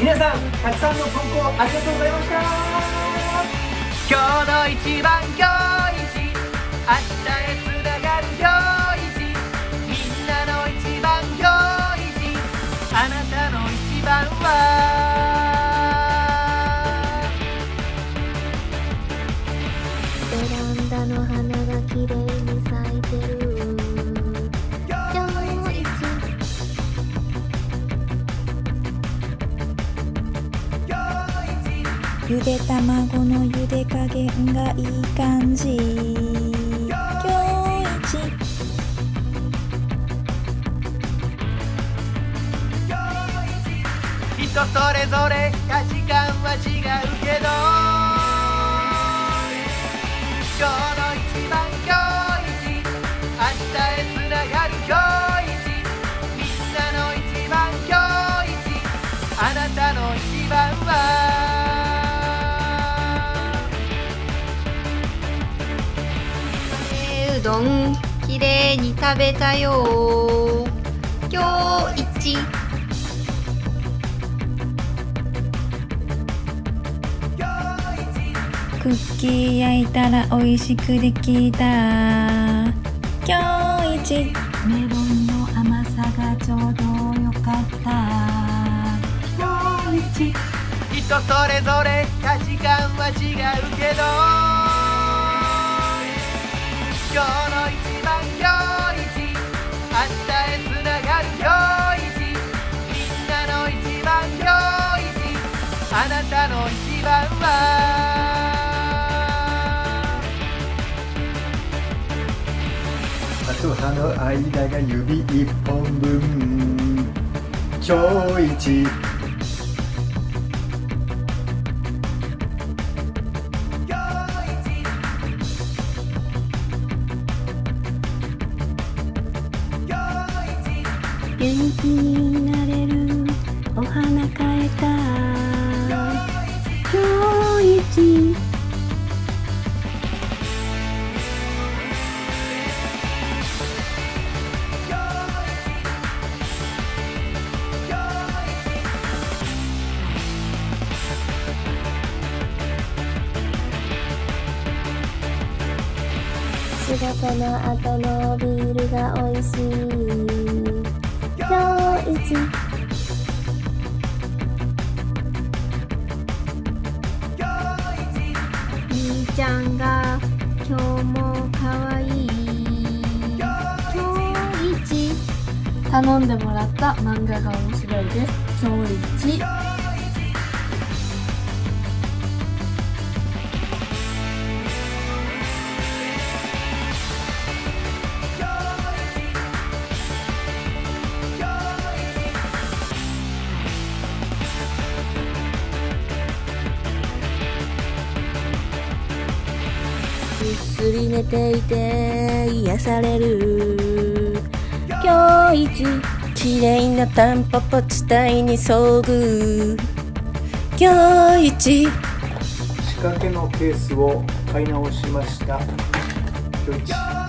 皆さんたくさんの投稿ありがとうございました。 今日の一番今日一、明日へつながる今日一、みんなの一番今日一、あなたの一番はベランダの花がきれいに咲いてる今日一、 ゆで卵のゆで加減がいい感じ今日一、 人それぞれ価値観は違うけど、今日の一番今日一、明日へつながる今日一、みんなの一番今日一、あなたの一番はうどんきれいに食べたよ今日一、 クッキー焼いたら美味しくできた今日一、メロンの甘さがちょうどよかった今日一、 人それぞれ価値観は違うけど、今日の一番今日一、明日へつながる今日一、みんなの一番今日一、あなたの一番はと歯の間が指一本分今日一、 元気になれるお花変えた今日一、 仕事の後のビールが美味しい今日一、みーちゃんが今日もかわいい今日一、 頼んでもらった漫画が面白いです今日一、 ぐっすり寝ていて癒される今日一、 綺麗なタンポポ地帯に遭遇今日一、 仕掛けのケースを買い直しました今日一。